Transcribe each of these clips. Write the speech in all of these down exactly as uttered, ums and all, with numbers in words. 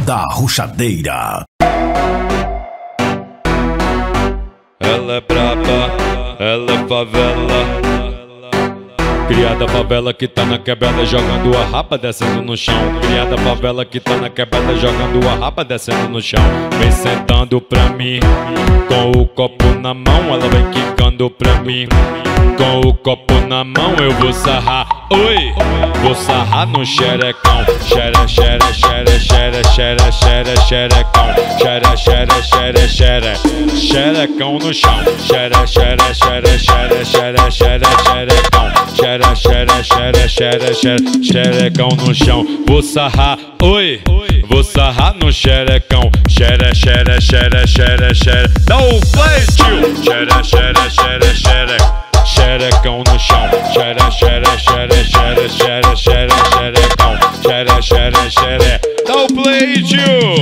da Ruxadeira. Ela é braba, ela é favela. Criada favela que tá na quebrada jogando a rapa descendo no chão. Criada favela que tá na quebrada jogando a rapa descendo no chão. Vem sentando pra mim com o copo na mão, ela vem quicando pra mim com o copo na mão. Eu vou sarrar, oi, vou sarrar no xerecão. Xere, xere, xere, xere, xere, xere, xerecão. Xere, xere, xere, xere, xerecão no chão. Xere, xere, xere, xere, xere, xere, xerecão. Xere, xere, xere, xere, xere, xerecão no chão. Vou sarrar, oi, vou sarrar no xerecão. Xere, xere, xere, xere, xere. Dá o play, tio. Xere, xere, xere, xere, xerecão no chão. Xere, xere, xere, xere, xere, xere, xerecão. Xere, xere, xere. Dá o play, tio.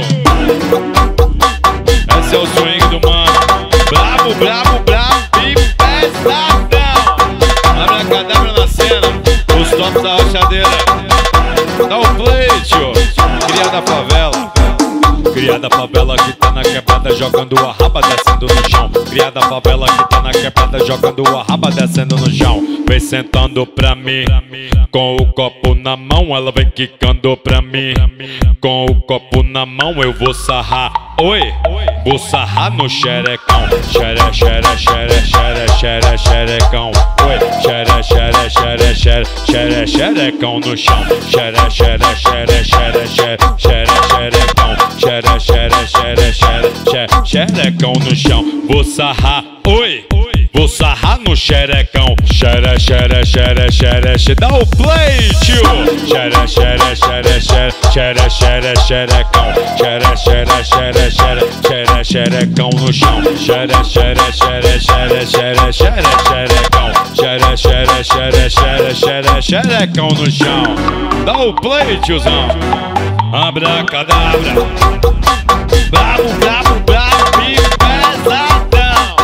Esse é o swing do mano. Brabo, brabo, brabo e pesadão. Abracadabra na cena, os tops da Ruxadeira. Dá o play, tio. Criada favela. Criada favela que tá na quebrada jogando a raba descendo no chão. Criada favela que tá na quebrada jogando a raba descendo no chão. Vem sentando pra mim com o copo na mão, ela vem quicando pra mim com o copo na mão. Eu vou sarrar, oi, vou sarrar no xerecão. Xere, xere, xere, xere, xere, xerecão. Oi, xere, xere, xere, xere, xere, xerecão no chão. Xere, xere, xere, xere, xere, xere, xerecão. Xere, xere, xere, xere, xere, xerecão no chão. Vou sarrar, oi, vou sarrar no xerecão. Xere, xere, xere, xere, xere. Dá o play, tio. Xere, xere, xere, xere, xere, xere, xerecão. Xere, xere, xere, xere, xere, xerecão no chão. Xere, xere, xere, xere, xere, xere, xerecão. Xere, xere, xere, xere, xere, xerecão no chão. Dá o play, tiozão. Abracadabra. Brabo, brabo, brabo e pesadão.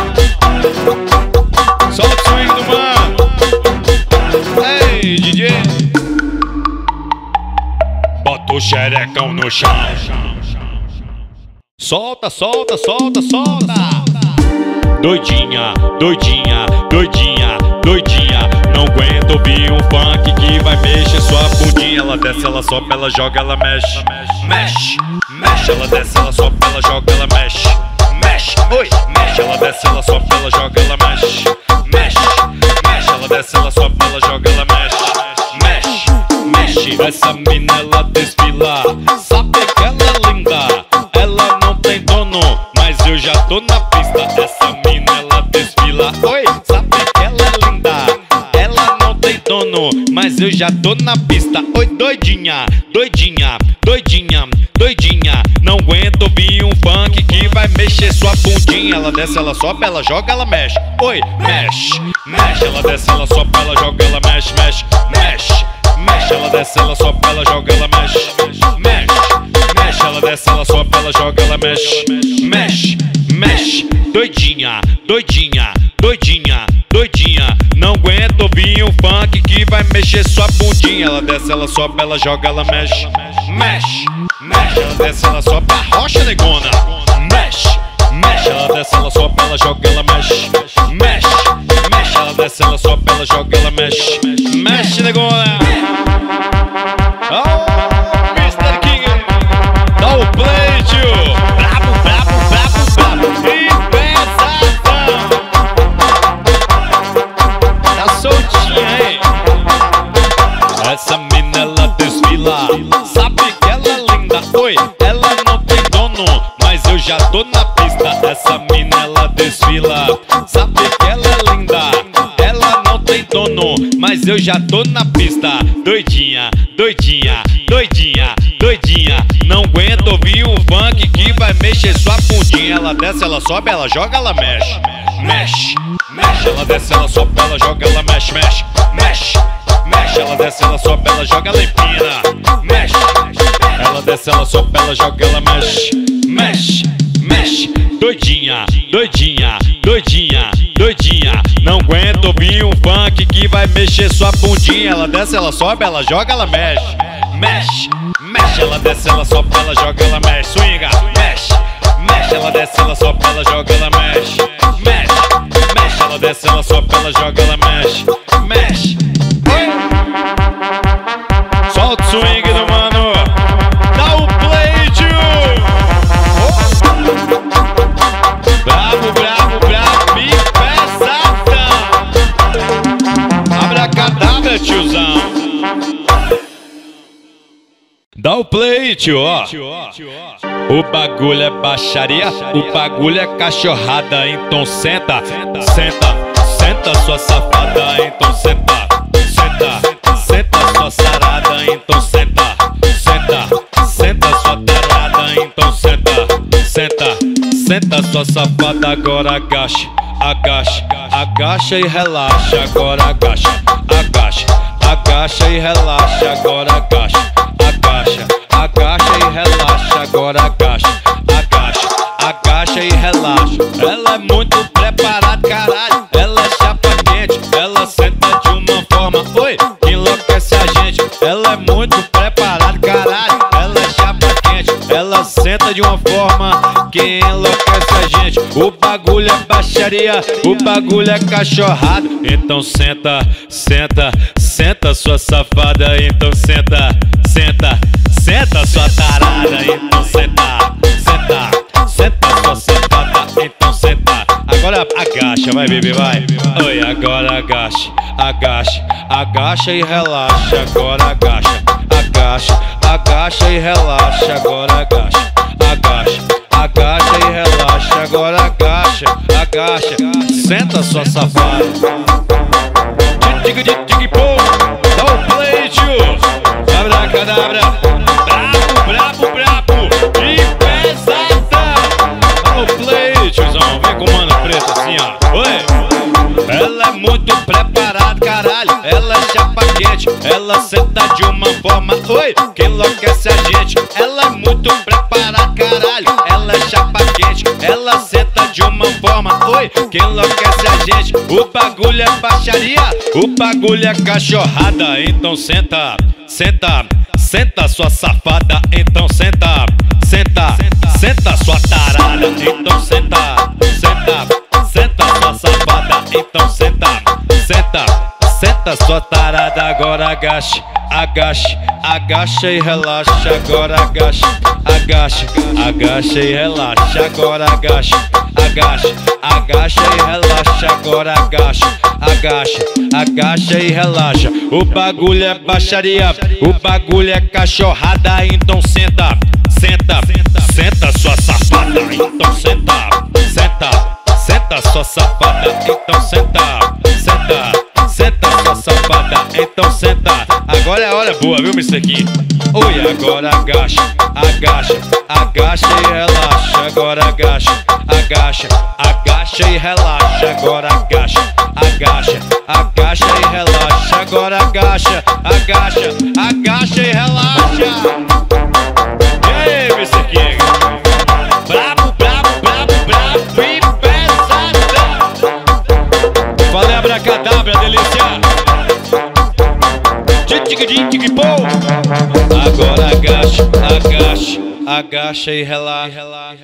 Solta o swing do mano. Ei, D J. Bota o xerecão no chão. Solta, solta, solta, solta. Doidinha, doidinha, doidinha, doidinha. Não aguento ouvir um funk que vai mexer sua bundinha. Ela desce, ela sobe, ela joga, ela mexe. Mexe, mexe, ela desce, ela sobe, ela joga, ela mexe. Mexe, oi, mexe, ela desce, ela sobe, ela joga, ela mexe. Mexe, mexe, ela desce, ela sobe, ela joga, ela mexe. Mexe, mexe, essa mina ela desfila. Sabe que ela é linda, ela não tem dono, mas eu já tô na pista. Essa mina ela desfila, oi, sabe que ela é linda, ela não tem dono, mas eu já tô na pista. Oi, doidinha, doidinha, doidinha, doidinha. Não aguento ouvir um funk que vai mexer sua bundinha. Ela desce, ela sobe, ela joga, ela mexe. Oi, mexe, mexe, ela desce, ela sobe, ela joga, ela mexe, mexe, mexe, mexe, ela desce, ela sobe, ela joga, ela mexe. Mexe, mexe, ela desce, ela sobe, ela joga, ela mexe. Mexe, mexe, doidinha, doidinha, doidinha, doidinha. Não aguento ouvir um funk que vai mexer sua bundinha. Ela desce, ela sobe, ela joga, ela mexe. Mexe, mexe, ela desce, ela sobe, a rocha negona. Mexe, mexe, ela desce, ela sobe, ela joga, ela mexe. Mexe, mexe, ela desce, ela sobe, ela joga, ela mexe. Mexe, negona. Oh, mister King. Dá o play, tio. Brabo, brabo, brabo, brabo e pesadão. Tá soltinha, hein? Essa mina ela desfila. Sabe que ela é linda, oi, ela não tem dono, mas eu já tô na pista. Essa mina ela desfila. Sabe que ela é linda, ela não tem dono, mas eu já tô na pista. Doidinha, doidinha, doidinha, doidinha. Não aguento ouvir um funk que vai mexer sua bundinha. Ela desce, ela sobe, ela joga, ela mexe. Mexe, mexe, ela desce, ela sobe, ela joga, ela mexe. Mexe, mexe, mexe, ela desce, ela sobe, ela joga, ela empina. Mexe, ela desce, ela sobe, ela joga, ela mexe. Mexe, mexe, doidinha, doidinha, doidinha, doidinha. Não aguento ouvir um funk que vai mexer sua bundinha. Ela desce, ela sobe, ela joga, ela mexe. Mexe, mexe, ela desce, ela sobe, ela joga, ela mexe. sobe, ela joga, ela mexe. Mexe, mexe, ela desce, ela sobe, ela joga, ela mexe. Mexe. Solta o swing do mano. Dá o play, tio. Bravo, bravo, bravo, e pesada. Abracadabra, tiozão. Dá o play, tio, ó. O bagulho é baixaria, o bagulho é cachorrada, então senta, senta, senta sua safada, então senta, senta, senta sua sarada, então senta, senta, senta sua tarada, então senta, senta, senta sua safada, agora agacha, agacha, agacha e relaxa, agora agacha, agacha, agacha e relaxa, agora agacha. Agacha, agacha e relaxa, agora agacha, agacha, agacha e relaxa. Ela é muito preparada, caralho, ela é chapa quente, ela senta de uma forma, oi, que enlouquece a gente. Ela é muito preparada, caralho, ela é chapa quente, ela senta de uma forma que enlouquece a gente. O bagulho é baixaria, o bagulho é cachorrado, então senta, senta, senta sua safada, então senta. Senta, senta sua tarada, então senta, senta, senta sua safada, então senta. Agora agacha, vai bebê, vai. Oi, agora agacha, agacha, agacha e relaxa, agora agacha, agacha, agacha e relaxa, agora agacha, agacha, agacha e relaxa, agora agacha, agacha, senta sua safada. Tig tig tig pô, dá o play, tio. Abracadabra, brabo, brabo, brabo e pesada. Dá o play, tiozão, vem com mano preto assim, ó. Oi. Ela é muito preparada, caralho, ela é chapa quente, ela senta de uma forma, oi, que enlouquece a gente. Ela é muito preparada, caralho, ela é chapa quente, ela senta de uma forma, oi, que enlouquece a gente. O bagulho é baixaria, o bagulho é cachorrada, então senta. Senta, senta sua safada, então senta, senta, senta sua tarada, então senta, senta, senta sua safada, então senta, senta, senta sua tarada, agora agacha, agacha, agacha e relaxa, agora agacha, agacha, agacha e relaxa, agora agacha, agacha, agacha e relaxa, agora agacha, agacha, agacha e relaxa. O bagulho é baixaria, o bagulho é cachorrada, então senta, senta, senta sua safada, então senta, senta, senta sua safada, então senta, senta, senta sua safada, então senta. Agora é a hora boa, viu, mister Kim? Oi, agora agacha, agacha, agacha e relaxa, agora agacha, agacha, agacha e relaxa, agora agacha, agacha, agacha e relaxa, agora agacha, agacha, agacha e relaxa. E aí, mister Kim? Brabo, brabo, brabo, brabo e pesada. Falei abracadabra, delícia. Agora agacha, agacha, agacha e relaxa.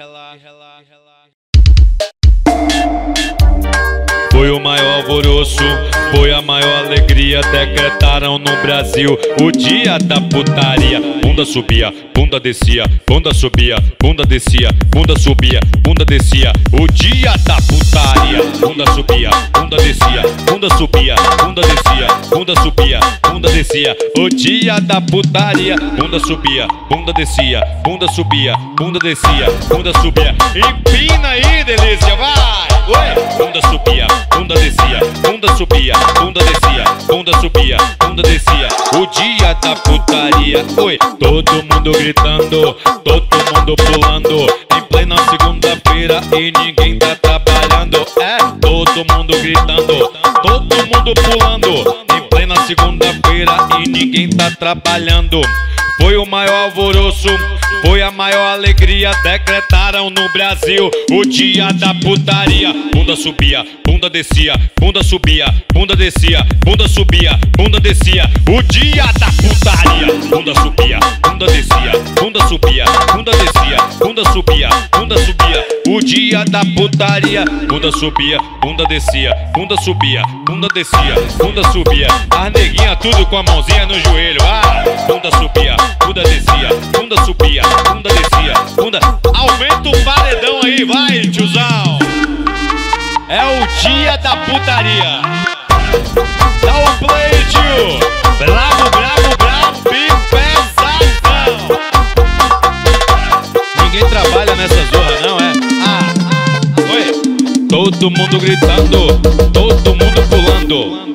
Foi o maior alvoroço, foi a maior alegria. Decretaram no Brasil o dia da putaria. Bunda subia, bunda descia, bunda subia, bunda descia, bunda subia, bunda descia. O dia da putaria. Bunda subia, bunda descia, bunda subia, bunda descia, bunda subia, bunda descia. O dia da putaria. Bunda subia, bunda descia, bunda subia, bunda descia, bunda subia. Empina aí, delícia, vai! Oi! Bunda subia, bunda descia, bunda subia, bunda descia, bunda subia, bunda descia. O dia da putaria. Oi! Todo mundo gritando, todo mundo pulando, em plena segunda-feira e ninguém tá trabalhando. É, todo mundo gritando, todo mundo pulando, em plena plena segunda-feira e ninguém tá trabalhando. Foi o maior alvoroço, foi a maior alegria. Decretaram no Brasil o dia da putaria. Bunda subia, bunda descia, bunda subia, bunda descia, bunda subia, bunda descia. O dia da putaria. Bunda subia, bunda descia, bunda subia, bunda descia, bunda subia, bunda subia. O dia da putaria. Bunda subia, bunda descia, bunda subia, bunda descia, bunda subia. As neguinha tudo com a mãozinha no joelho. Ah, bunda subia, bunda descia, bunda subia, bunda descia, bunda. Aumenta o paredão aí, vai, tiozão. É o dia da putaria. Dá o play, tio. Bravo, bravo, bravo e pesadão. Ninguém trabalha nessa zorra, não é? Ah, oi. Todo mundo gritando, todo mundo pulando.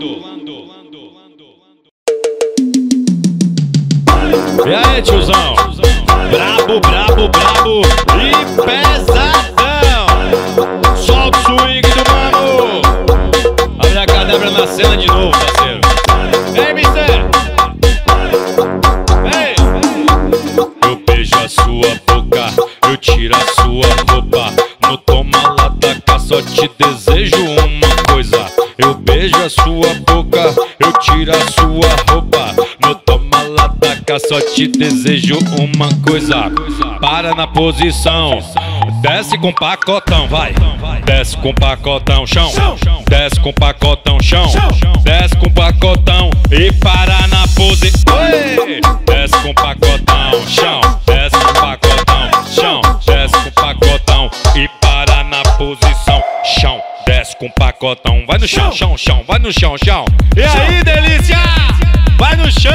E aí, tiozão? Brabo, brabo, brabo e pesadão. Solta o swing do mano. Abre a cadabra na cena de novo, parceiro. Ei, mister! Ei! Eu beijo a sua boca, eu tiro a sua roupa. No toma lá da cá, só te desejo uma coisa. Eu beijo a sua boca, eu tiro a sua roupa. No toma lá da cá, só te desejo uma coisa. Para na posição, desce com pacotão, vai. Desce com pacotão, chão. Desce com pacotão, chão. Desce com pacotão e para na posição. Desce com pacotão, chão. Desce com pacotão, chão. Desce com pacotão e para na posição, chão. Desce com pacotão, vai no chão, chão, chão, vai no chão, chão. E aí, delícia? Vai no chão,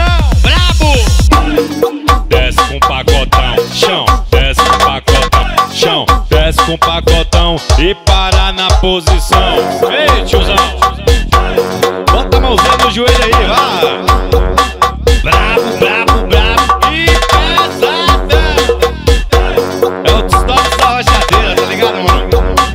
brabo! Desce com pacotão, chão. Desce com pacotão, chão. Desce com pacotão e para na posição. Ei, tiozão, bota a mãozinha no joelho aí, vai. Brabo, brabo, brabo e pesadão. É o stop da rochadeira, tá ligado, mano?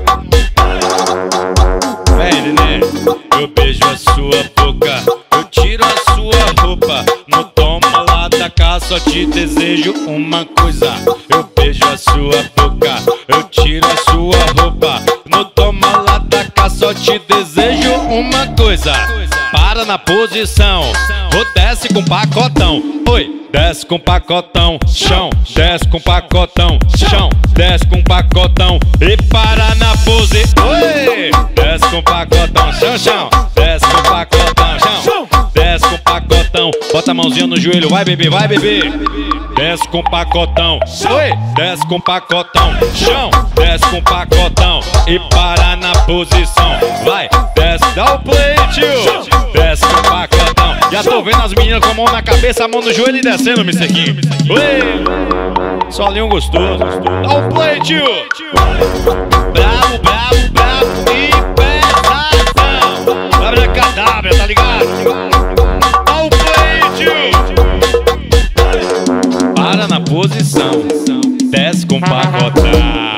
Vem, neném. Eu beijo a sua boca, eu tiro a sua roupa. No toma lá da cá, só te desejo uma coisa. Eu beijo a sua boca, eu tiro a sua roupa. No toma lá da cá, só te desejo uma coisa. Para na posição, ou desce com pacotão. Oi, desce com pacotão, chão. Desce com pacotão, chão. Desce com pacotão e para na pose. Oi, desce com pacotão, chão, chão. Desce com pacotão, chão. Desce com pacotão, bota a mãozinha no joelho, vai bebê, vai bebê. Desce com pacotão, oi, desce com pacotão, chão. Desce com pacotão e para na posição, vai. Desce, dá o play, tio. Desce com pacotão. Já tô vendo as meninas com a mão na cabeça, a mão no joelho e descendo, mister Kim. Oi, solinho gostoso. Dá o play, tio. Bravo, bravo, bravo e pesadão. Abre a cadabra, tá ligado? Dá o play, tio. Para na posição, desce com pacotão.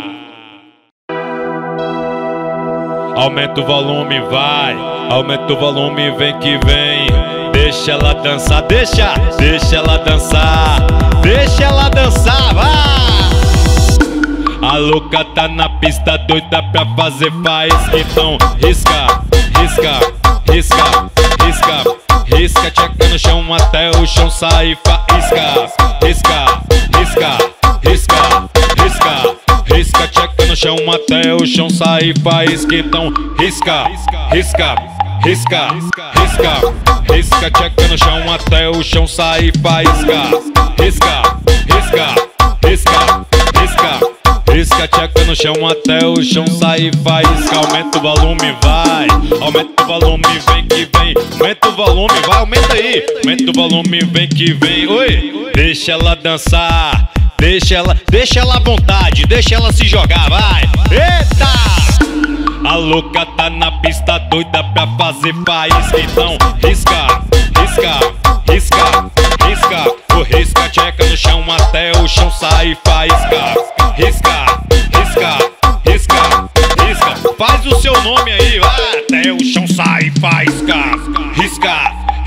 Aumenta o volume, vai. Aumenta o volume, vem que vem. Deixa ela dançar, deixa, deixa ela dançar. Deixa ela dançar, vai. A louca tá na pista, doida pra fazer faísca. Então risca, risca, risca, risca, risca. Tcheca no chão até o chão sair faísca. Risca, risca, risca, risca. Risca, tcheca no chão até o chão sair faísca. Então risca, risca, risca, risca, risca, tcheca no chão até o chão sair faísca. Risca, risca, risca, risca, risca, tcheca no chão até o chão sair faísca. Aumenta o volume, vai. Aumenta o volume, vem que vem. Aumenta o volume, vai, aumenta aí. Aumenta o volume, vem que vem. Oi, deixa ela dançar. Deixa ela, deixa ela à vontade, deixa ela se jogar, vai. Eita! A louca tá na pista, doida pra fazer faísca. Então risca, risca, risca, risca. O risca, tcheca no chão até o chão sair faísca. Risca, risca, risca, risca. Faz o seu nome aí, vai. Até o chão sair faísca. Risca,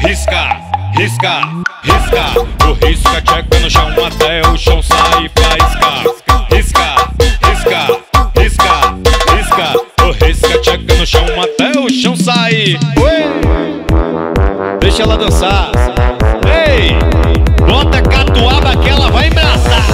risca, risca, o risca tcheca no chão até o chão sai faísca. Risca, risca, risca, risca, o risca tcheca no chão até o chão sai. Deixa ela dançar. Ei, bota a catuaba que ela vai embraçar.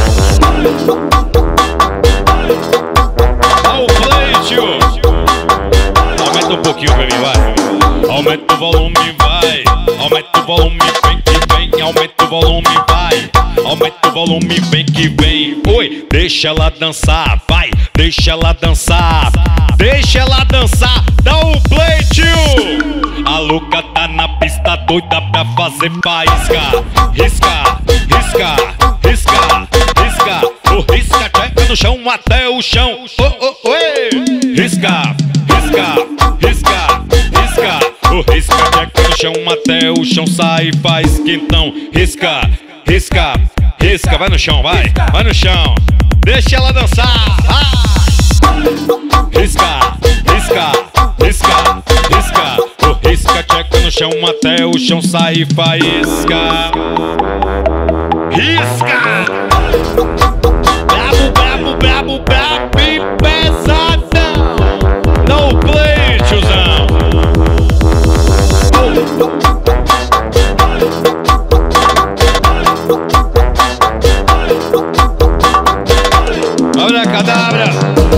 Ó o play, tio. Aumenta um pouquinho pra mim, vai. Aumenta o volume, vai. Aumenta o volume, vem que vem. Aumenta o volume, vai. Aumenta o volume, vem que vem. Oi, deixa ela dançar, vai. Deixa ela dançar. Deixa ela dançar. Dá o play, tio. A louca tá na pista doida pra fazer faísca. Risca, risca, risca, risca. O risca tcheca no chão até o chão. Oh, oh, oi. Risca, risca, risca, risca. O risca tcheca no chão até o chão sai faísca. Então risca, risca, risca. Vai no chão, vai, vai no chão. Deixa ela dançar. Ah! Risca, risca, risca, risca. O risca tcheca no chão até o chão sai faísca. Risca! Brabo, brabo, brabo, brabo e pesadão. No play, tiozão. Abracadabra.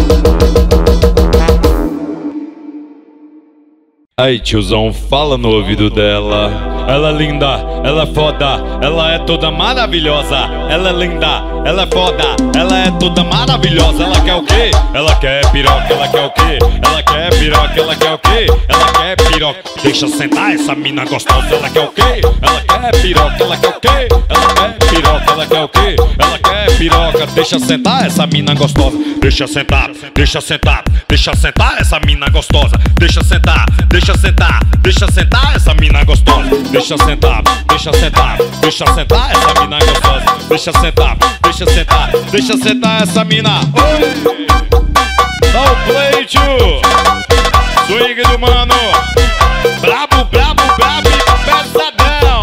Aí, tiozão, fala no ouvido dela. Ela é linda, ela é foda, ela é toda maravilhosa. Ela é linda, ela é foda, ela é toda maravilhosa. Ela quer o quê? Ela quer piroca, ela quer o quê? Ela quer piroca, ela quer o quê? Ela quer piroca. Deixa sentar essa mina gostosa. Ela quer o quê? Ela quer piroca, ela quer o quê? Ela quer piroca, ela quer o quê? Ela quer piroca. Deixa sentar essa mina gostosa. Deixa sentar, deixa sentar, deixa sentar essa mina gostosa. Deixa sentar, deixa sentar, deixa sentar essa mina gostosa. Deixa sentar, deixa sentar, deixa sentar essa mina gostosa. Deixa sentar, deixa sentar, deixa sentar essa mina. Oi! Dá o play, tio. Swing do mano. Brabo, brabo, brabo e pesadão.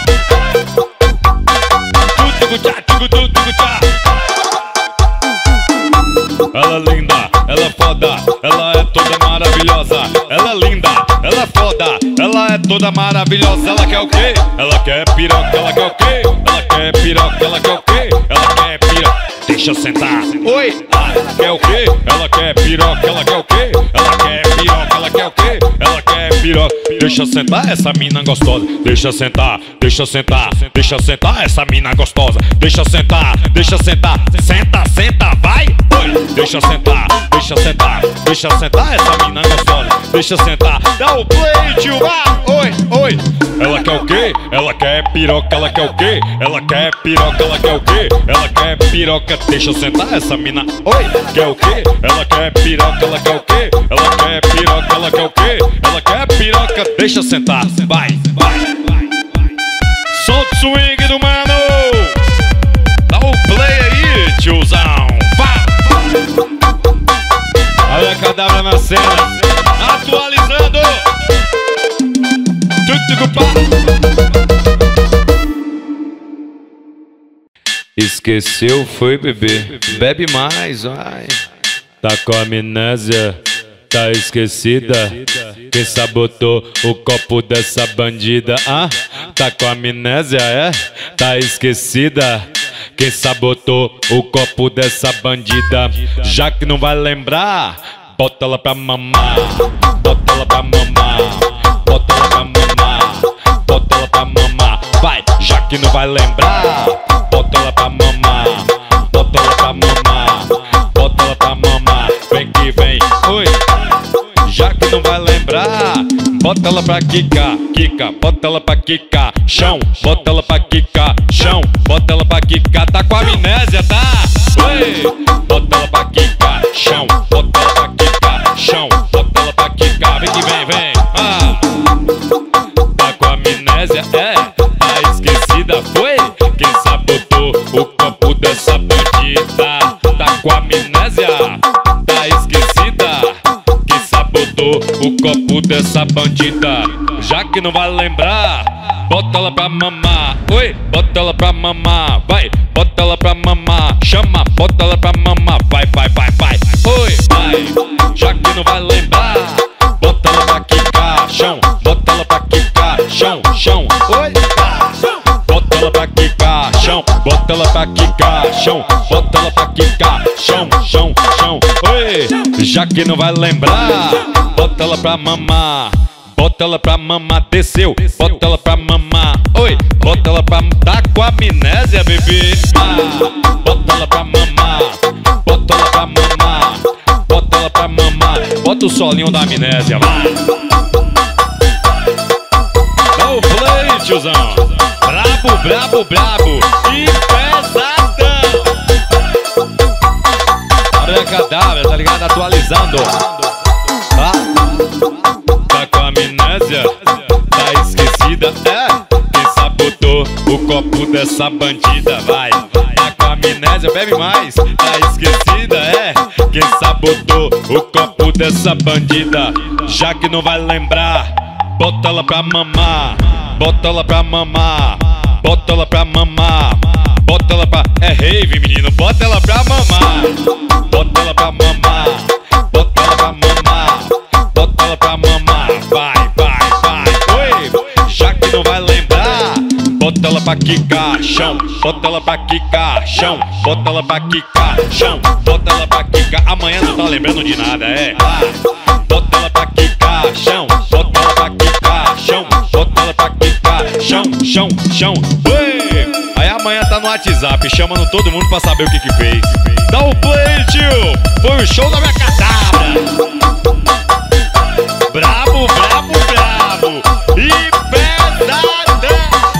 Tudo tchá, tudo tudo tchá. Ela é linda, ela é foda, ela é toda maravilhosa. Ela é linda, ela é foda, ela é toda maravilhosa. Ela quer o quê? Ela quer piroca, ela quer o quê? Ela quer piroca, ela quer o quê? Ela quer piroca. Deixa sentar. Oi! Ela quer o quê? Ela quer piroca, ela quer o quê? Ela quer piroca, ela quer o quê? Ela quer piroca. Deixa sentar essa mina gostosa. Deixa sentar, deixa sentar, deixa sentar essa mina gostosa. Deixa sentar, deixa sentar, senta, senta, vai! Oi! Deixa sentar, deixa sentar, deixa sentar essa mina gostosa. Deixa sentar, dá o play, tio, vá! Oi, oi! Ela quer o quê? Ela quer piroca, ela quer o quê? Ela quer piroca, ela quer o quê? Ela quer piroca. Deixa sentar essa mina. Oi! Quer o quê? Ela quer piroca, ela quer o quê? Ela quer piroca, ela quer o quê? Ela quer piroca. Deixa sentar, vai, vai, vai. Solta o swing do mano. Dá o play aí, tiozão. Vá! Olha a cadáver na cena. Atualizando. Tudo pá. Esqueceu, foi beber. Bebe mais, vai. Tá com amnésia, tá esquecida. Quem sabotou o copo dessa bandida? Ah, tá com amnésia, é? Tá esquecida. Quem sabotou o copo dessa bandida? Já que não vai lembrar, bota ela pra mamar. Bota ela pra mamar. Bota ela pra mamar. Bota ela pra mamar. Vai, já que não vai lembrar, bota ela pra mamar. Bota ela pra mamar. Bota ela pra mamar. Vem que vem, oi. Já que não vai lembrar, bota ela pra quicar, quica, bota ela pra quicar, chão, bota ela pra quicar, chão, bota ela pra quicar, tá com amnésia, tá? Oi! Bota ela pra quicar, chão, bota ela pra quicar, chão, bota ela pra quicar, vem que vem, vem, ah! Tá com amnésia, é? Tá esquecida, foi? Quem sabotou o copo dessa bandida? Tá com amnésia? Tá esquecida? Quem sabotou botou o copo dessa bandida? Já que não vai lembrar, bota ela pra mamar. Oi, bota ela pra mamar. Vai, bota ela pra mamar. Chama, bota ela pra mamar. Vai, vai, vai, vai. Oi, vai. Já que não vai lembrar, bota ela pra quicar. Chão, bota ela pra quicar. Chão, chão. Oi, bota ela pra quicar. Chão, bota ela pra quicar. Chão, bota ela pra quicar. Chão, chão, chão. Oi, já que não vai lembrar, bota ela pra mamar. Bota ela pra mamar, desceu, bota ela pra mamar. Oi, bota ela pra... Tá com amnésia, bebê. Ah, bota ela pra mamar. Bota ela pra mamar. Bota ela pra mamar. Bota o solinho da amnésia, vai. Dá o play, tiozão. Brabo, brabo, brabo. E pesadão. Abracadabra, tá ligado? Atualizando. Tá? Tá com amnésia? Tá esquecida? É? Quem sabotou o copo dessa bandida? Vai, tá com amnésia? Bebe mais. Tá esquecida? É? Quem sabotou o copo dessa bandida? Já que não vai lembrar, bota ela pra mamar. Bota ela pra mamar. Bota ela pra mamar. Bota ela pra... É rave, menino. Bota ela pra mamar. Bota ela pra mamar. Bota ela pra mamar. Bota ela pra mamar. Vai, vai, vai. Oi, já que não vai lembrar, bota ela pra quicar. Chão, bota ela pra quicar. Chão, bota ela pra quicar. Chão, bota ela pra quicar. Amanhã não tá lembrando de nada, é? Ah, bota ela pra quicar. Chão, bota ela pra quicar. Chão, bota ela pra quicar. Chão, chão, chão. Oi, aí amanhã tá no WhatsApp chamando todo mundo pra saber o que que fez. Dá o play, tio. Foi o show da minha cadabra. Brabo, brabo, brabo. E pesada.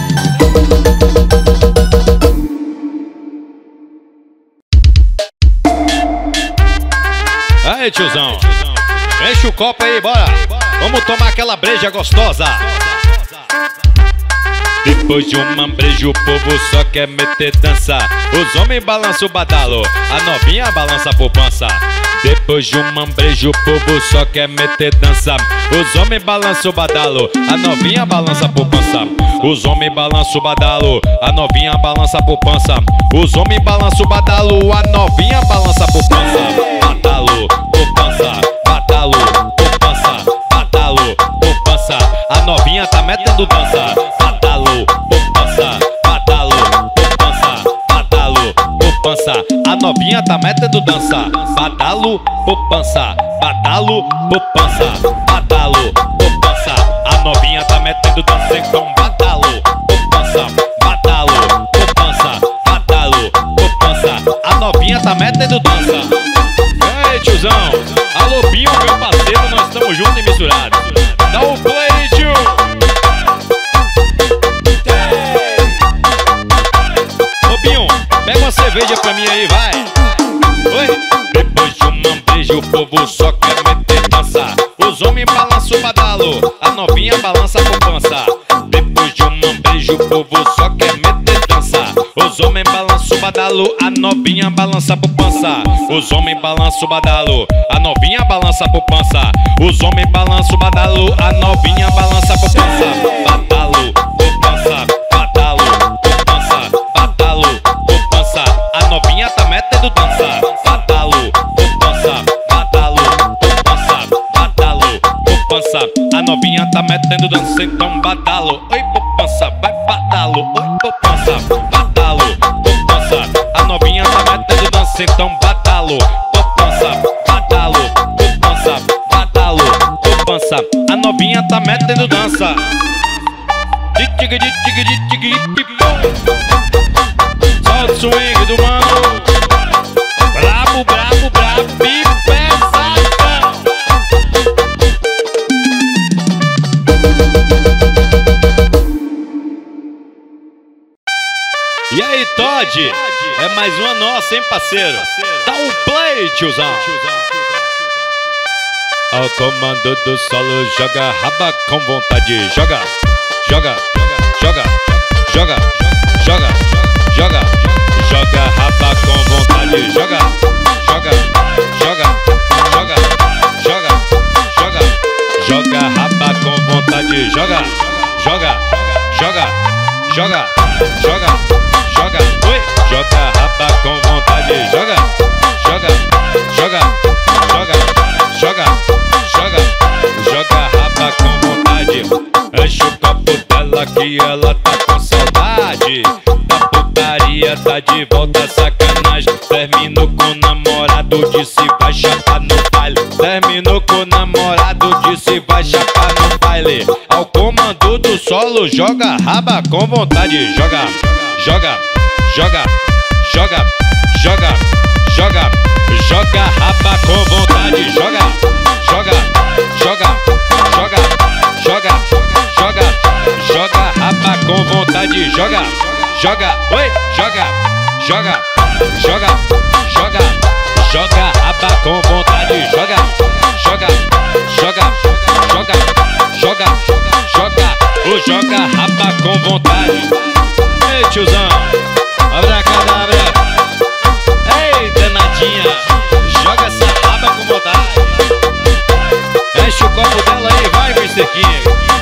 Aí, tiozão. Enche o copo aí, bora. Vamos tomar aquela breja gostosa. Depois de um mambrejo o povo só quer meter dança. Os homens balançam o badalo, a novinha balança a poupança. Depois de um mambrejo o povo só quer meter dança. Os homens balançam o badalo, a novinha balança a poupança. Os homens balançam o badalo, a novinha balança a poupança. Os homens balançam o badalo, a novinha balança a poupança. Badalo, poupança, badalo, poupança, badalo, poupança. A novinha tá metendo dança. Badalo, poupança, badalo, poupança, badalo, poupança. A novinha tá metendo dança. Badalo, poupança, badalo, poupança, badalo, poupança. A novinha tá metendo dança, então badalo, poupança, badalo, poupança, badalo, poupança. A novinha tá metendo dança. Ei, tiozão, alô, Binho, meu parceiro, nós estamos juntos e misturados. Dá o play, tio. Pega uma cerveja pra mim aí, vai. Oi. Depois de um mambrejo o povo só quer meter dança. Os homens balançam o badalo, a novinha balança a poupança. Depois de um mambrejo o povo só quer meter dança. Os homens balançam o badalo, a novinha balança a poupança. Os homens balançam o badalo, a novinha balança a poupança. Os homens balançam o badalo, a novinha balança a poupança. Badalo, poupança, badalo, poupança, badalo, poupança. A novinha tá metendo dança. Badalo, poupança, badalo, poupança, badalo, poupança. A novinha tá metendo dança, então badalo. Oi, poupança, vai badalo. Oi, poupança, badalo, poupança. A novinha tá metendo dança, então badalo. Poupança, badalo, poupança, badalo, poupança. A novinha tá metendo dança. Solta o swing do mano. Brabo, brabo, brabo e pesadão. E aí, Todd? É mais uma nossa, hein, parceiro? Dá um play, tiozão. Ao comando do solo, joga raba com vontade. Joga, joga, joga, joga, joga, joga, joga raba com vontade. Joga, joga, joga, joga, joga, joga, joga, joga, joga, oi, joga raba com vontade, joga, joga, joga, joga, joga, joga, joga raba com vontade. Enche o copo dela que ela tá com saudade da putaria, tá de volta sacanagem. Terminou com o namorado, disse vai chapar no baile. Terminou com o namorado, disse vai chapar no baile. Ao comando do solo, joga raba com vontade. Joga, joga, joga, joga, joga, joga, joga raba com vontade. Joga, joga, joga, joga, joga, joga, joga raba com vontade. Joga, joga, oi, joga, joga, joga, joga, joga raba com vontade. Joga, joga, joga, joga, joga, joga, o joga raba com vontade. Ei, tiozão, abracadabra. Ei, danadinha, joga essa raba com vontade. Enche o copo dela aí, vai, mister King.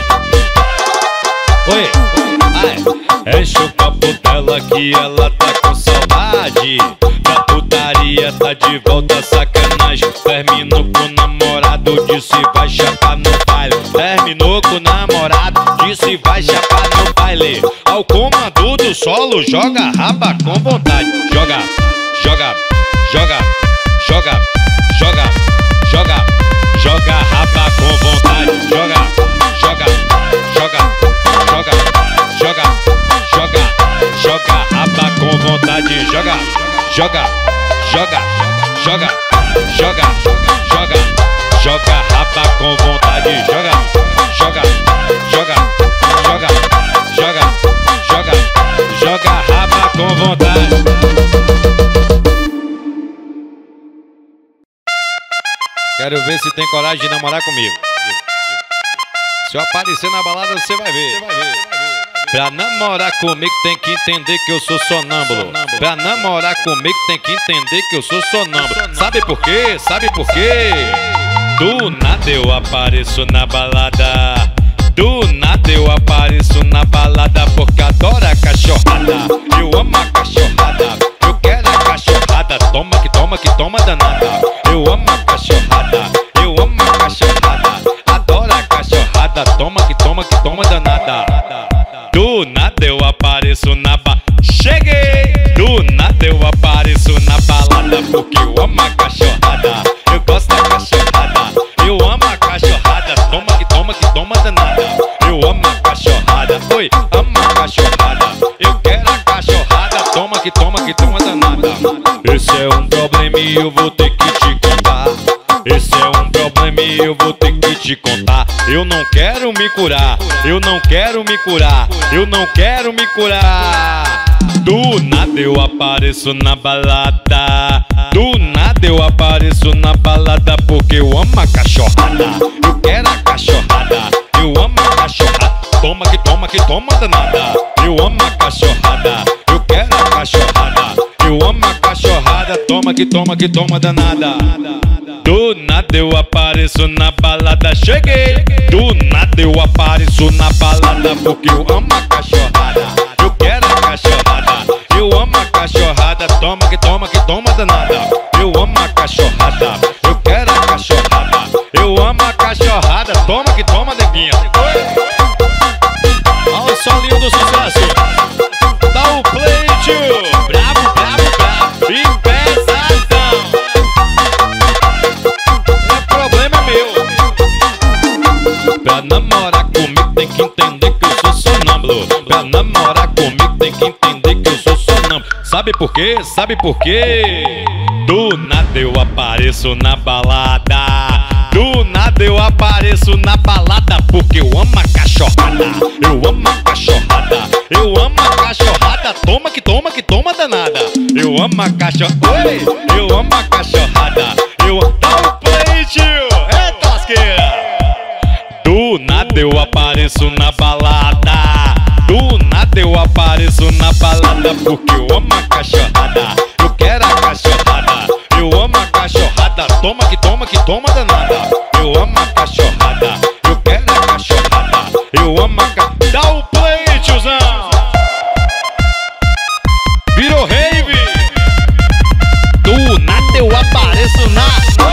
Oi, ai, enche o copo dela que ela tá com saudade da putaria, tá de volta sacanagem. Terminou com o namorado, disse vai chapar no baile. Terminou com o namorado, disse vai chapar no baile. Ao comando do solo, joga raba com vontade. Joga, joga, joga, joga, joga, joga, joga raba com vontade. Joga, joga, joga, joga, joga, joga, joga raba com vontade. Joga, joga, joga, joga, joga, joga, joga raba com vontade. Joga, joga, joga, joga, joga, joga, joga raba com vontade. Quero ver se tem coragem de namorar comigo. Se eu aparecer na balada, você vai ver. Você vai ver. Pra namorar comigo tem que entender que eu sou sonâmbulo. Pra namorar comigo tem que entender que eu sou sonâmbulo. Sabe por quê? Sabe por quê? Do nada eu apareço na balada. Do nada eu apareço na balada porque adoro a cachorrada. Eu amo a cachorrada. Eu quero a cachorrada. Toma que toma que toma danada. Eu amo a cachorrada. Eu amo a cachorrada. Adoro a cachorrada. Toma que toma que toma danada. Do nada eu apareço na ba... Cheguei! Do nada eu apareço na balada porque eu amo a cachorrada. Eu gosto da cachorrada. Eu amo a cachorrada. Toma que toma que toma danada. Eu amo a cachorrada. Oi, amo a cachorrada. Eu quero a cachorrada. Toma que toma que toma danada. Esse é um problema e eu vou ter que te contar. Esse é um problema e eu vou ter que te contar. Eu não quero me curar. Eu não quero me curar. Eu não quero me curar. Do nada eu apareço na balada. Do nada eu apareço na balada porque eu amo a cachorrada. Eu quero a cachorrada. Eu amo a cachorrada. Toma que toma que toma danada. Eu amo a cachorrada. Eu quero a cachorrada. Eu amo a cachorrada. Toma que toma que toma danada. Do nada eu apareço na balada. Cheguei! Do nada eu apareço na balada porque eu amo a cachorrada. Eu quero a cachorrada. Eu amo a cachorrada. Toma que toma que toma danada. Eu amo a cachorrada. Eu quero a cachorrada. Eu amo a cachorrada. Toma que toma, neguinha. Olha o solinho do sucesso. Dá o play, tio. Bravo, bravo, bravo. E pesadão. É problema meu. Pra namorar comigo tem que entender que eu sou sonâmbulo. Pra namorar comigo tem que entender que eu sou sonâmbulo. Sabe por quê? Sabe por quê? Do nada eu apareço na balada. Do nada eu apareço na balada porque eu amo a cachorrada. Eu amo a cachorrada. Eu amo a cachorrada. Toma que toma que toma danada. Eu amo a cachorrada. Oi! Eu amo a cachorrada. Eu amo... Dá o play, tio! É tasqueira! Do nada eu apareço na balada. Do nada eu apareço na balada porque eu amo a cachorrada. Eu quero a cachorrada. Eu amo a cachorrada. Toma que toma que toma danada. Eu amo a cachorrada. Eu quero a cachorrada. Eu amo a cachorrada. Dá o play, tiozão! apareço na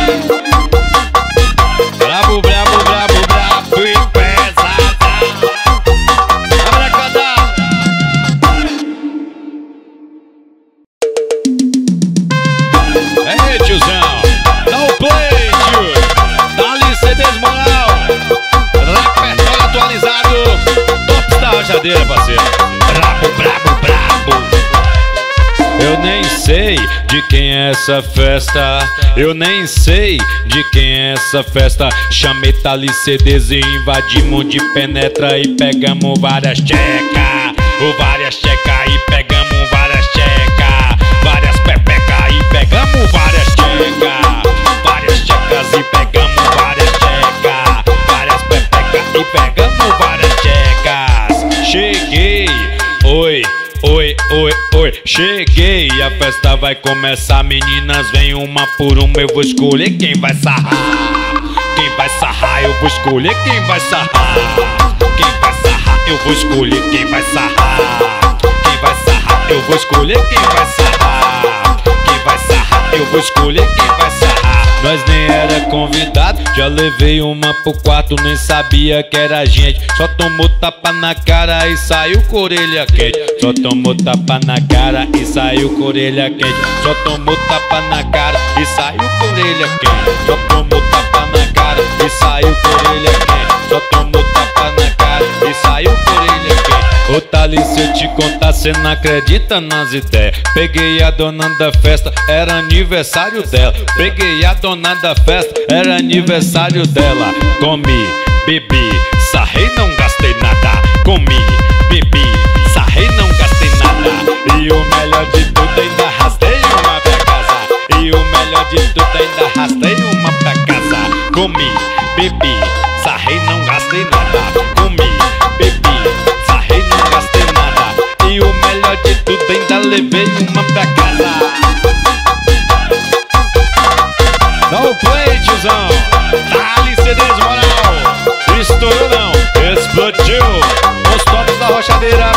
brabo, brabo, brabo, brabo e pesada. Abracadabra. Ei, tiozão, dá o play, tio. Dá-lhe C Ds moral. Repertório atualizado. Top da rajadeira, parceiro. Brabo, brabo, brabo. Eu nem sei de quem é essa festa. Eu nem sei de quem é essa festa. Chamei Thales C Ds e invadimos de penetra e pegamos várias checas. Ou várias checas e pegamos várias checas. Várias pepecas e pegamos várias checas. Várias checas e pegamos várias checas. Várias pepecas e pegamos várias checas. Cheguei, oi. Oi, oi, oi, cheguei, a festa vai começar. Meninas, vem uma por uma, eu vou escolher quem vai sarrar. Quem vai sarrar, eu vou escolher quem vai sarrar. Quem vai sarrar, eu vou escolher quem vai sarrar. Quem vai sarrar, eu vou escolher quem vai sarrar. Quem vai sarrar, eu vou escolher quem vai sarrar. Nós nem era convidado, já levei uma pro quarto, nem sabia que era gente. Só tomou tapa na cara e saiu com orelha quente. Só tomou tapa na cara e saiu com orelha quente. Só tomou tapa na cara e saiu com orelha quente. Só tomou tapa na cara e saiu com orelha quente. Só tomou tapa na cara e saiu com orelha quente. Ô Thales, se eu te contar, cê não acredita nas ideias. Peguei a dona da festa, era aniversário dela. Peguei a dona da festa, era aniversário dela. Comi, bebi, sarrei, não gastei nada. Comi, bebi, sarrei, não gastei nada. E o melhor de tudo, ainda arrastei uma pra casa. E o melhor de tudo, ainda arrastei uma pra casa. Comi, bebi, sarrei, não gastei nada. Comi, bebi, sarrei, não gastei nada. E o melhor de tudo, ainda levei uma pra casa. Dá o play, tiozão. Thales C Ds moral. Estourou não, explodiu. Os tops da rochadeira.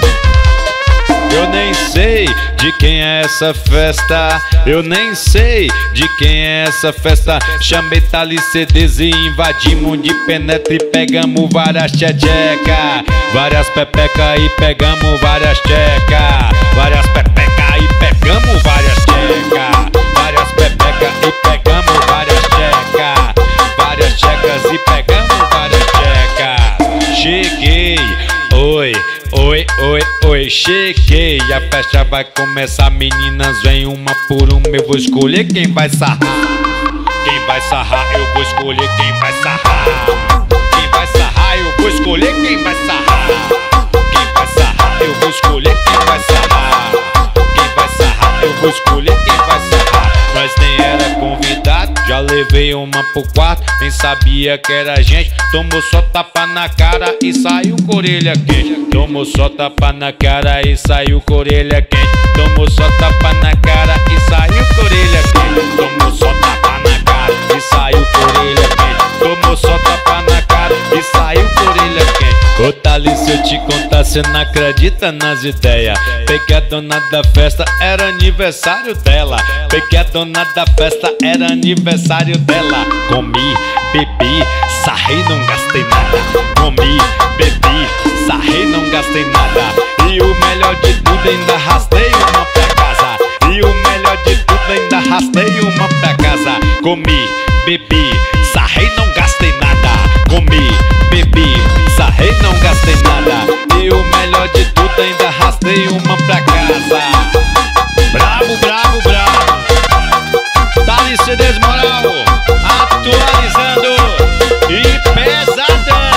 Eu nem sei de quem é essa festa. Eu nem sei de quem é essa festa. Chamei Thales C Ds e invadimos de penetra e pegamos várias tcheca. Várias pepeca e pegamos várias tcheca. Várias pepeca e pegamos várias tcheca. Várias pepeca e pegamos várias tcheca. Várias checas e pegamos várias tcheca. Cheguei, oi. Oi, oi, oi, cheguei, a festa vai começar. Meninas, vem uma por uma, eu vou escolher quem vai sarrar. Quem vai sarrar, eu vou escolher quem vai sarrar. Quem vai sarrar, eu vou escolher quem vai sarrar. Quem vai sarrar, eu vou escolher quem vai sarrar. Quem vai sarrar, eu vou escolher quem vai sarrar. Nós nem era convidado, já levei uma pro quarto, nem sabia que era gente. Tomou só tapa na cara e saiu com orelha quente. Tomou só tapa na cara e saiu com orelha quente. Tomou só tapa na cara e saiu com orelha quente. Tomou só tapa na cara e saiu com orelha quente. Tomou só tapa na cara e saiu com orelha quente. Ô Thales, se eu te contar, cê não acredita nas ideias. Peguei a dona da festa, era aniversário dela. Peguei a dona da festa, era aniversário dela. Comi, bebi, sarrei, não gastei nada. Comi, bebi, sarrei, não gastei nada. E o melhor de tudo, ainda arrastei uma pra casa. E o melhor de tudo, ainda arrastei uma pra casa. Comi, bebi, sarrei, não gastei nada. Comi, bebi, sarrei, não gastei nada. E o melhor de tudo, ainda arrastei uma pra casa. Bravo, bravo, bravo. Thales C Ds moral, atualizando e pesadão.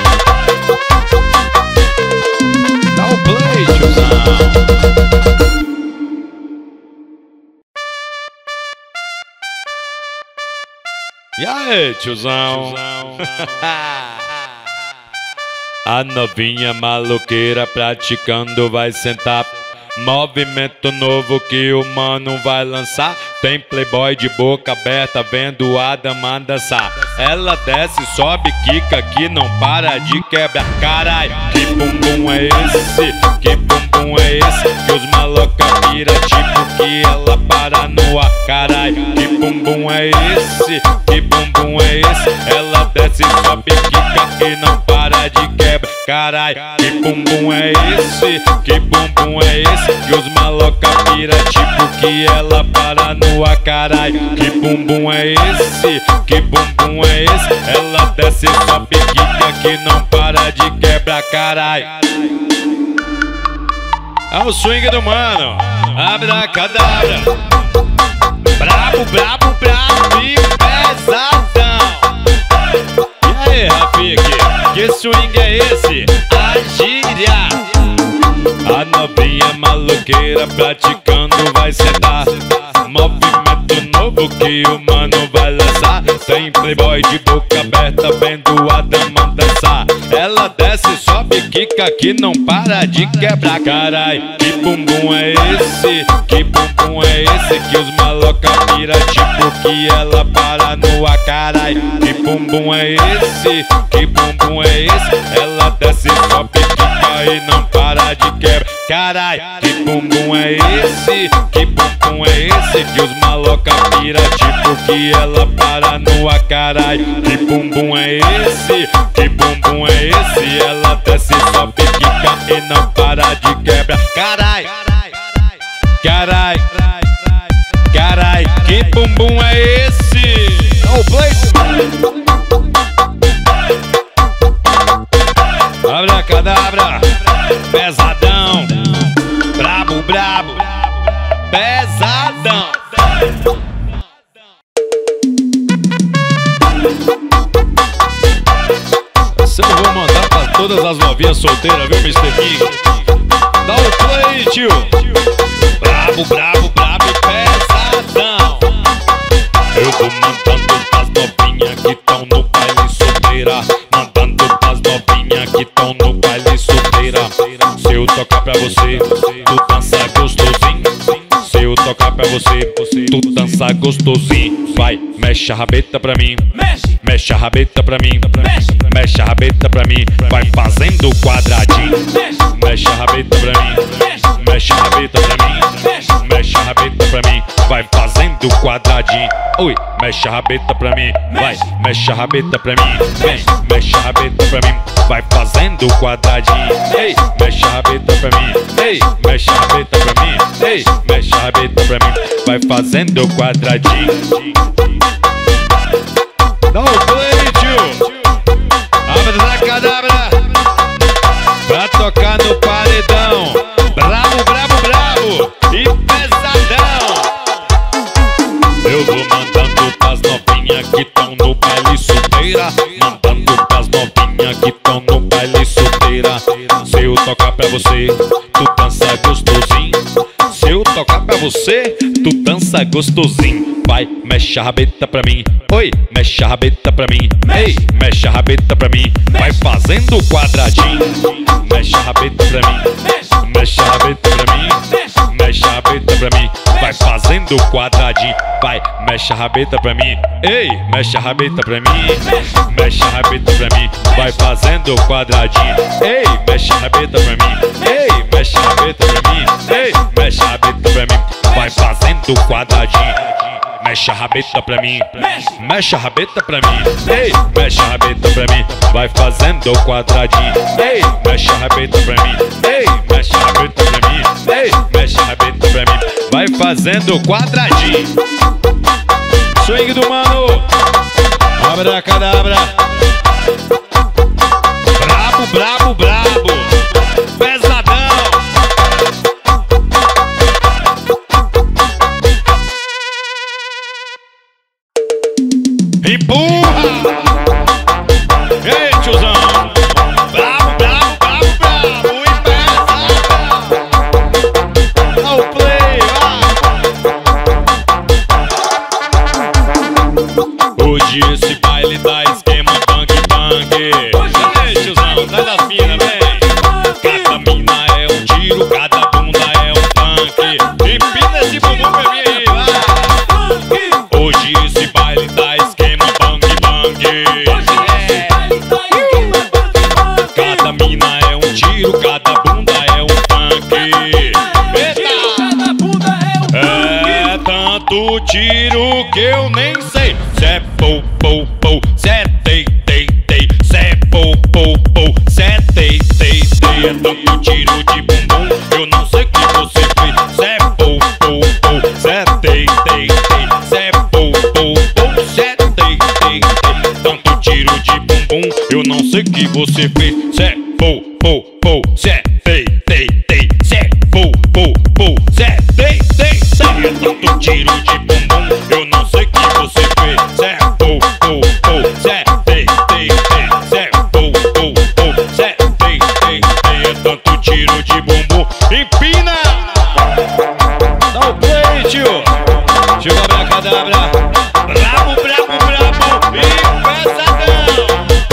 Dá o play, tiozão. E aí, tiozão? A novinha maloqueira praticando vai sentar. Movimento novo que o mano vai lançar. Tem playboy de boca aberta vendo a dama dançar. Ela desce, sobe, quica que não para de quebrar. Carai, que bumbum é esse? Que bumbum é esse? Que os maloca pira tipo que ela para no ar. Carai, que bumbum é esse? Que bumbum é esse? Ela desce, sobe, quica e não para de quebrar. Carai, que bumbum é esse? Que bumbum é esse? Que os maloca pira tipo que ela para no ar. Carai, que bumbum é esse? Que bumbum é esse? Ela desce, sobe, quica que não para de quebrar. Carai, é o swing do mano, abracadabra. Brabo, brabo, brabo e pesadão. E aí, Rafik, que swing é esse? A gíria. A novinha maloqueira praticando vai sentar. Movimento novo que o mano vai lançar. Tem playboy de boca aberta vendo a dama dançar. Ela desce, sobe, quica que não para de quebrar. Carai, que bumbum é esse? Que bumbum é esse? Que os maloca pira tipo que ela para no ar. Carai, que bumbum é esse? Que bumbum é esse? Ela desce, sobe, quica e não para de quebrar. Carai, que bumbum é esse? Que bumbum é esse? Que os maloca pira tipo que ela para no ar. Carai, que bumbum é esse? Que bumbum é esse? Ela desce, sobe, quica e não para de quebrar. Carai, carai, carai, que bumbum é esse? Oh, play. Abracadabra, pesadão, brabo, brabo, pesadão. Essa eu vou mandar pra todas as novinhas solteiras, viu, mister King? Dá o play, tio. Brabo, brabo, brabo e pesadão. Eu vou mandando pras novinhas que tão no baile solteira. Mandando pras novinhas que tão no baile solteira. Se eu tocar pra você, tu dança gostosinho. Se eu tocar pra você, tu dança gostosinho. Vai, mexe a rabeta pra mim. Mexe a rabeta pra mim. Mexe a rabeta pra mim. Vai fazendo quadradinho. Mexe a rabeta pra mim. Mexe a rabeta pra mim. Mexe a rabeta pra mim. Vai fazendo quadradinho. Oi, mexe a rabeta pra mim. Vai, mexe a rabeta pra mim. Vem, mexe a rabeta pra mim. Vai fazendo quadradinho. Ei, mexe a rabeta pra mim. Ei, mexe a rabeta pra mim. Ei, mexe a rabeta pra mim. Vai fazendo quadradinho. Dá o play, tio. Abracadabra. Pra tocar no paredão. Bravo, bravo, bravo e pesadão. Eu vou mandando pras novinhas que tão no baile solteira. Mandando pras novinhas que tão no baile solteira. Se eu tocar pra você, tu dança gostosinho. Se eu tocar pra você, tu dança gostosinho. Vai, mexe a rabeta pra mim. Oi, mexe a rabeta pra mim. Ei, mexe a rabeta pra mim. Vai fazendo quadradinho. Mexe a rabeta pra mim. Mexe a rabeta pra mim. Mexe a rabeta pra mim. Vai fazendo quadradinho. Vai, mexe a rabeta pra mim. Ei, mexe a rabeta pra mim. Mexe a rabeta pra mim. Vai fazendo quadradinho. Ei, mexe a rabeta pra mim. Ei, mexe a rabeta pra mim. Ei, mexe a rabeta pra mim. Vai fazendo quadradinho. Mexe a rabeta pra mim. Mexe a rabeta pra mim. Ei, mexe a rabeta pra mim. Vai fazendo quadradinho. Ei, mexe a rabeta pra mim. Ei, mexe a rabeta pra mim. Ei, mexe a rabeta pra mim. Vai fazendo quadradinho. Swing do mano. Abracadabra. Brabo, brabo, brabo. Pesadão. Empurra! Ei, tiozão! Bravo, bravo, bravo, bravo! E pesa! Dá o play, vai! Hoje esse baile dá esquema bang bang. Ei, tiozão, traz as minas, vem! Cada mina é um tiro, cada bunda é um funk. Empina esse bumbum pra mim aí, vai! Hoje esse baile dá esquema bang bang. tiro que eu nem sei. Cê pou, pou, pou, cê tei, tei, tei. Cê pou, pou, pou, cê tei, tei, tei. É tanto tiro de bumbum, eu não sei o que você fez. Cê pou, pou, pou, cê tei, tei, tei. Cê pou, pou, pou, cê tei, tei, tei. Tanto tiro de bumbum, eu não sei o que você fez. Cê pou, pou, pou, cê tei, tei, tei. Cê pou, pou, pou, cê tei, tei, tei. É tanto tiro de bumbum, eu não sei o que você fez. Cê pou, pou, pou, cê tei, tei, tei. Cê pou, pou, pou, cê tei, tei, tei. É tanto tiro de bumbum. Empina! Dá o play, tio! Chegou a Abracadabra. Brabo, brabo, brabo e pesadão.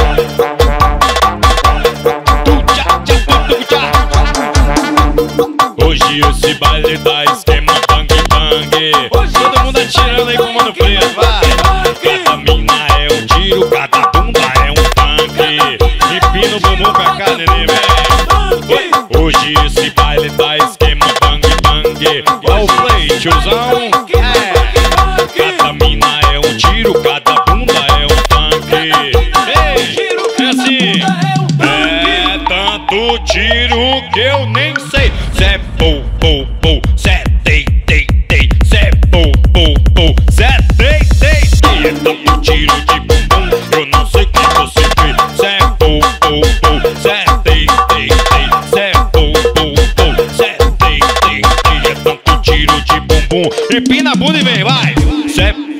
Hoje esse baile dá esquema bang bang. Hoje todo mundo atirando aí com o Mano Preto, vai. Cada mina é um tiro, cada bunda é um funk. Empina o bumbum pra cá, neném, vem. Hoje esse baile dá esquema bang bang. Dá o play, tiozão. Cada mina é um tiro, cada bunda é um funk. Ei, é assim. É tanto tiro que eu nem sei. Cê pou, pou, pou, cê tei, tei, tei. Cê pou, pou, pou, cê tei, tei, tei. É tanto tiro de bumbum, eu não sei o que você fez. Cê pou, pou, pou, cê tei, tei, tei. Cê pou, pou, pou, cê tei, tei, tei. É tanto tiro de bumbum. Empina a bunda e vem, vai. Cê